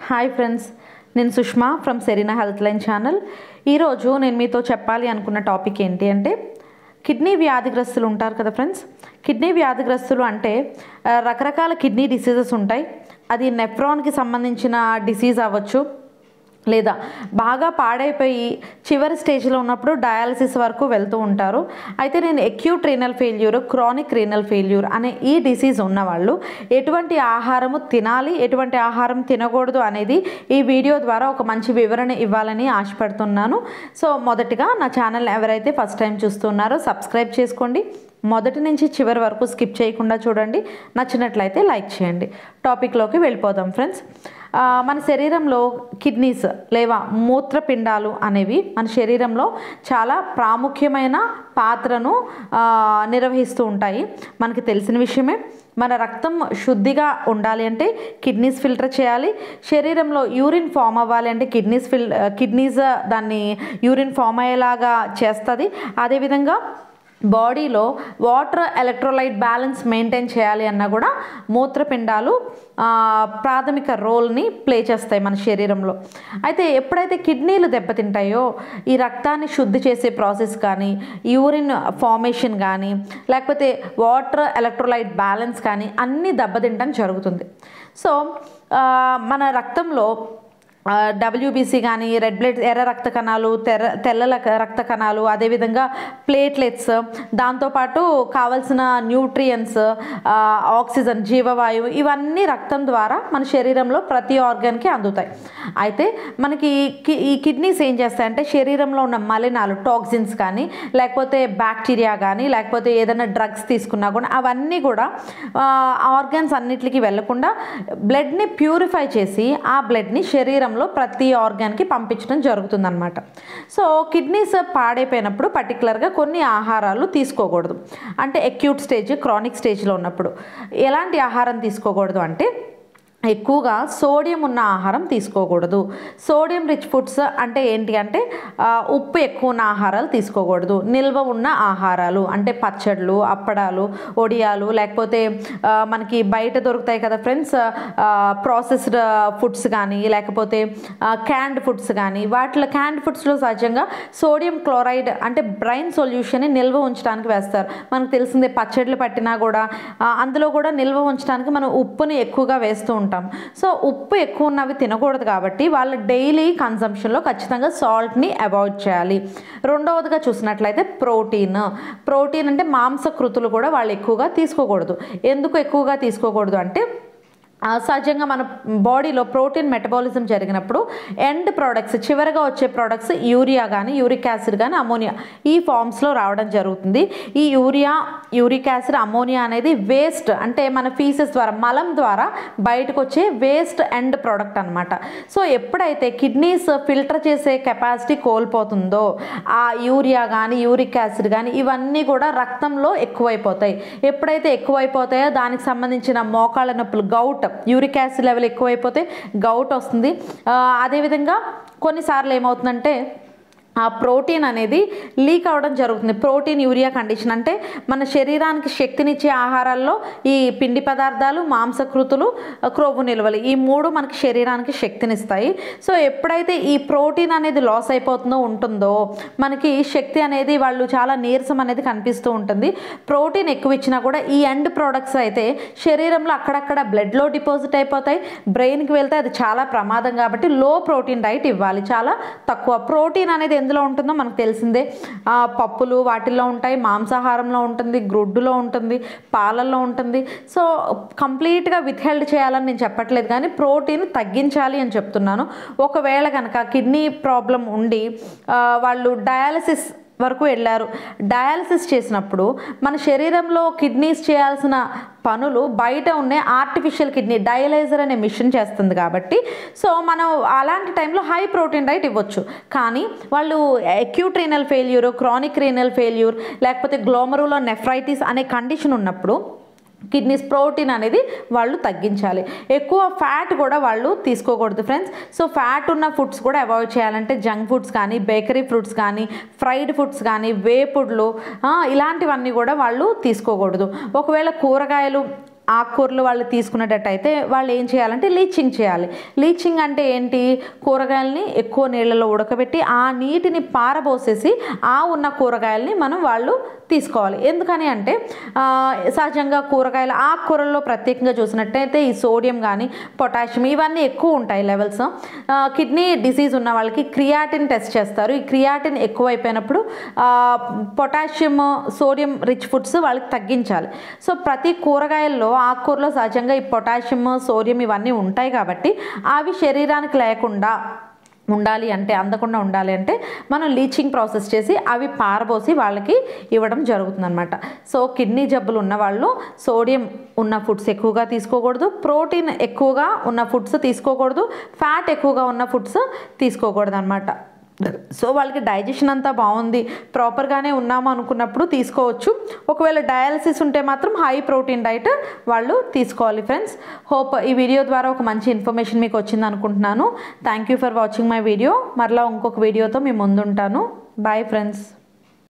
Hi friends, నేను Sushma from Serena Health Line channel. ఈరోజు నేను మీతో చెప్పాలి అనుకున్న టాపిక్ ఏంటి అంటే కిడ్నీ వ్యాధిగ్రస్తులు ఉంటారు కదా ఫ్రెండ్స్. కిడ్నీ వ్యాధిగ్రస్తులు అంటే రకరకాల కిడ్నీ డిసీజెస్ ఉంటాయి. అది నెఫ్రాన్కి సంబంధించిన డిసీజ్ అవ్వచ్చు, లేదా బాగా పాడైపోయి చివరి స్టేజ్లో ఉన్నప్పుడు డయాలసిస్ వరకు వెళ్తూ ఉంటారు. అయితే నేను acute renal failure, chronic renal failure అనే ఈ డిసీజ్ ఉన్నవాళ్ళు ఎటువంటి ఆహారము తినాలి, ఎటువంటి ఆహారం తినకూడదు అనేది ఈ వీడియో ద్వారా ఒక మంచి వివరణ ఇవ్వాలని ఆశపడుతున్నాను. సో మొదటిగా నా ఛానల్ ఎవరైతే ఫస్ట్ టైం చూస్తున్నారో సబ్స్క్రైబ్ చేసుకోండి. మొదటి నుంచి చివరి వరకు స్కిప్ చేయకుండా చూడండి. నచ్చినట్లయితే లైక్ చేయండి. టాపిక్లోకి వెళ్ళిపోదాం ఫ్రెండ్స్. మన శరీరంలో కిడ్నీస్ లేదా మూత్రపిండాలు అనేవి మన శరీరంలో చాలా ప్రాముఖ్యమైన పాత్రను నిర్వహిస్తూ ఉంటాయి. మనకి తెలిసిన విషయమే. మన రక్తం శుద్ధిగా ఉండాలి అంటే కిడ్నీస్ ఫిల్టర్ చేయాలి. శరీరంలో యూరిన్ ఫామ్ అవ్వాలి అంటే కిడ్నీస్ దాన్ని యూరిన్ ఫామ్ అయ్యేలాగా చేస్తుంది. అదేవిధంగా బాడీలో వాటర్ ఎలక్ట్రోలైట్ బ్యాలెన్స్ మెయింటైన్ చేయాలి అన్నా కూడా మూత్రపిండాలు ప్రాథమిక రోల్ని ప్లే చేస్తాయి మన శరీరంలో. అయితే ఎప్పుడైతే కిడ్నీలు దెబ్బతింటాయో ఈ రక్తాన్ని శుద్ధి చేసే ప్రాసెస్ కానీ, యూరిన్ ఫార్మేషన్ కానీ, లేకపోతే వాటర్ ఎలక్ట్రోలైట్ బ్యాలెన్స్ కానీ అన్నీ దెబ్బతింటం జరుగుతుంది. సో మన రక్తంలో WBC కానీ, రెడ్ బ్లడ్ ఎర్ర రక్త కణాలు, తెల్ల రక్త కణాలు, అదేవిధంగా ప్లేట్లెట్స్, దాంతోపాటు కావలసిన న్యూట్రియన్స్, ఆక్సిజన్, జీవవాయువు ఇవన్నీ రక్తం ద్వారా మన శరీరంలో ప్రతి ఆర్గాన్కి అందుతాయి. అయితే మనకి ఈ కిడ్నీస్ ఏం చేస్తాయంటే శరీరంలో ఉన్న మలినాలు, టాక్సిన్స్ కానీ, లేకపోతే బ్యాక్టీరియా కానీ, లేకపోతే ఏదైనా డ్రగ్స్ తీసుకున్నా కూడా అవన్నీ కూడా ఆర్గాన్స్ అన్నిటికీ వెళ్లకుండా బ్లడ్ని ప్యూరిఫై చేసి ఆ బ్లడ్ని శరీరంలో ప్రతి ఆర్గాన్కి పంపించడం జరుగుతుందన్నమాట. సో కిడ్నీస్ పాడైపోయినప్పుడు పర్టికులర్గా కొన్ని ఆహారాలు తీసుకోకూడదు. అంటే అక్యూట్ స్టేజ్, క్రానిక్ స్టేజ్లో ఉన్నప్పుడు ఎలాంటి ఆహారం తీసుకోకూడదు అంటే ఎక్కువగా సోడియం ఉన్న ఆహారం తీసుకోకూడదు. సోడియం రిచ్ ఫుడ్స్ అంటే ఏంటి అంటే ఉప్పు ఎక్కువ ఉన్న ఆహారాలు తీసుకోకూడదు. నిల్వ ఉన్న ఆహారాలు అంటే పచ్చళ్ళు, అప్పడాలు, ఒడియాలు, లేకపోతే మనకి బయట దొరుకుతాయి కదా ఫ్రెండ్స్ ప్రాసెస్డ్ ఫుడ్స్ కానీ, లేకపోతే క్యాండ్ ఫుడ్స్ కానీ, క్యాండ్ ఫుడ్స్లో సహజంగా సోడియం క్లోరైడ్ అంటే బ్రైన్ సొల్యూషన్ని నిల్వ ఉంచడానికి వేస్తారు. మనకు తెలిసిందే పచ్చళ్ళు పట్టినా కూడా అందులో కూడా నిల్వ ఉంచడానికి మనం ఉప్పుని ఎక్కువగా వేస్తూ ఉంటాం. సో ఉప్పు ఎక్కువ ఉన్నవి తినకూడదు కాబట్టి వాళ్ళ డైలీ కన్సంప్షన్లో ఖచ్చితంగా సాల్ట్ని అవాయిడ్ చేయాలి. రెండవదిగా చూసినట్లయితే ప్రోటీన్ అంటే మాంసకృతులు కూడా వాళ్ళు ఎక్కువగా తీసుకోకూడదు. ఎందుకు ఎక్కువగా తీసుకోకూడదు అంటే సహజంగా మన బాడీలో ప్రోటీన్ మెటబాలిజం జరిగినప్పుడు ఎండ్ ప్రోడక్ట్స్, చివరిగా వచ్చే ప్రోడక్ట్స్ యూరియా కానీ, యూరిక్ యాసిడ్ కానీ, అమోనియా ఈ ఫామ్స్లో రావడం జరుగుతుంది. ఈ యూరియా, యూరిక్ యాసిడ్, అమోనియా అనేది వేస్ట్ అంటే మన ఫీసెస్ ద్వారా, మలం ద్వారా బయటకు వచ్చే వేస్ట్ ఎండ్ ప్రోడక్ట్ అనమాట. సో ఎప్పుడైతే కిడ్నీస్ ఫిల్టర్ చేసే కెపాసిటీ కోల్పోతుందో ఆ యూరియా కానీ, యూరిక్ యాసిడ్ కానీ ఇవన్నీ కూడా రక్తంలో ఎక్కువైపోతాయి. ఎప్పుడైతే ఎక్కువైపోతాయో దానికి సంబంధించిన మోకాళ్ళ నొప్పులు, గౌట్, యూరిక్ యాసిడ్ లెవెల్ ఎక్కువైపోతే గౌట్ వస్తుంది. అదేవిధంగా కొన్నిసార్లు ఏమవుతుందంటే ఆ ప్రోటీన్ అనేది లీక్ అవ్వడం జరుగుతుంది. ప్రోటీన్ యూరియా కండిషన్ అంటే మన శరీరానికి శక్తినిచ్చే ఆహారాల్లో ఈ పిండి పదార్థాలు, మాంసకృతులు, క్రొవ్వు నిల్వలు ఈ మూడు మనకి శరీరానికి శక్తినిస్తాయి. సో ఎప్పుడైతే ఈ ప్రోటీన్ అనేది లాస్ ఉంటుందో మనకి శక్తి అనేది వాళ్ళు చాలా నీరసం అనేది కనిపిస్తూ ఉంటుంది. ప్రోటీన్ ఎక్కువ ఇచ్చినా కూడా ఈ ఎండ్ ప్రోడక్ట్స్ అయితే శరీరంలో అక్కడక్కడ బ్లడ్లో డిపాజిట్ అయిపోతాయి. బ్రెయిన్కి వెళ్తే అది చాలా ప్రమాదం కాబట్టి లో ప్రోటీన్ డైట్ ఇవ్వాలి. చాలా తక్కువ ప్రోటీన్ అనేది ఎందులో ఉంటుందో మనకు తెలిసిందే. పప్పులు వాటిల్లో ఉంటాయి, మాంసాహారంలో ఉంటుంది, గ్రుడ్డులో ఉంటుంది, పాలల్లో ఉంటుంది. సో కంప్లీట్గా విత్హెల్డ్ చేయాలని నేను చెప్పట్లేదు, కానీ ప్రోటీన్ తగ్గించాలి అని చెప్తున్నాను. ఒకవేళ కనుక కిడ్నీ ప్రాబ్లం ఉండి వాళ్ళు డయాలసిస్ వరకు వెళ్ళారు, డయాలసిస్ చేసినప్పుడు మన శరీరంలో కిడ్నీస్ చేయాల్సిన పనులు బయట ఉండే ఆర్టిఫిషియల్ కిడ్నీ డయలైజర్ అనే మిషన్ చేస్తుంది కాబట్టి సో మనం అలాంటి టైంలో హై ప్రోటీన్ డైట్ ఇవ్వచ్చు. కానీ వాళ్ళు acute renal failure, chronic renal failure, లేకపోతే గ్లోమరులో నెఫ్రైటిస్ అనే కండిషన్ ఉన్నప్పుడు కిడ్నీస్ ప్రోటీన్ అనేది వాళ్ళు తగ్గించాలి. ఎక్కువ ఫ్యాట్ కూడా వాళ్ళు తీసుకోకూడదు ఫ్రెండ్స్. సో ఫ్యాట్ ఉన్న ఫుడ్స్ కూడా అవాయిడ్ చేయాలంటే జంక్ ఫుడ్స్ కానీ, బేకరీ ఫ్రూట్స్ కానీ, ఫ్రైడ్ ఫుడ్స్ కానీ, వేపుడ్లు ఇలాంటివన్నీ కూడా వాళ్ళు తీసుకోకూడదు. ఒకవేళ కూరగాయలు ఆకుకూరలు వాళ్ళు తీసుకునేటట్టయితే వాళ్ళు ఏం చేయాలంటే లీచింగ్ చేయాలి. లీచింగ్ అంటే ఏంటి? కూరగాయలని ఎక్కువ నీళ్ళలో ఉడకబెట్టి ఆ నీటిని పారబోసేసి ఆ ఉన్న కూరగాయలని వాళ్ళు తీసుకోవాలి. ఎందుకని అంటే సహజంగా కూరగాయలు ఆకుకూరల్లో ప్రత్యేకంగా చూసినట్టయితే ఈ సోడియం కానీ పొటాషియం ఇవన్నీ ఎక్కువ ఉంటాయి లెవెల్స్. కిడ్నీ డిసీజ్ ఉన్న వాళ్ళకి క్రియాటిన్ టెస్ట్ చేస్తారు. ఈ క్రియాటిన్ ఎక్కువైపోయినప్పుడు పొటాషియం సోడియం రిచ్ ఫుడ్స్ వాళ్ళకి తగ్గించాలి. సో ప్రతి కూరగాయల్లో ఆకుకూరలో సహజంగా ఈ పొటాషియం సోడియం ఇవన్నీ ఉంటాయి కాబట్టి అవి శరీరానికి లేకుండా ఉండాలి అంటే అందకుండా ఉండాలి అంటే మనం లీచింగ్ ప్రాసెస్ చేసి అవి పారబోసి వాళ్ళకి ఇవ్వడం జరుగుతుందన్నమాట. సో కిడ్నీ జబ్బులు ఉన్నవాళ్ళు సోడియం ఉన్న ఫుడ్స్ ఎక్కువగా తీసుకోకూడదు, ప్రోటీన్ ఎక్కువగా ఉన్న ఫుడ్స్ తీసుకోకూడదు, ఫ్యాట్ ఎక్కువగా ఉన్న ఫుడ్స్ తీసుకోకూడదు అనమాట. సో వాళ్ళకి డైజెషన్ అంతా బాగుంది, ప్రాపర్గానే ఉన్నాము అనుకున్నప్పుడు తీసుకోవచ్చు. ఒకవేళ డయాలసిస్ ఉంటే మాత్రం హై ప్రోటీన్ డైట్ వాళ్ళు తీసుకోవాలి. ఫ్రెండ్స్, హోప్ ఈ వీడియో ద్వారా ఒక మంచి ఇన్ఫర్మేషన్ మీకు వచ్చింది అనుకుంటున్నాను. Thank you for watching my video. మరలా ఇంకొక వీడియోతో మీ ముందుంటాను. Bye friends.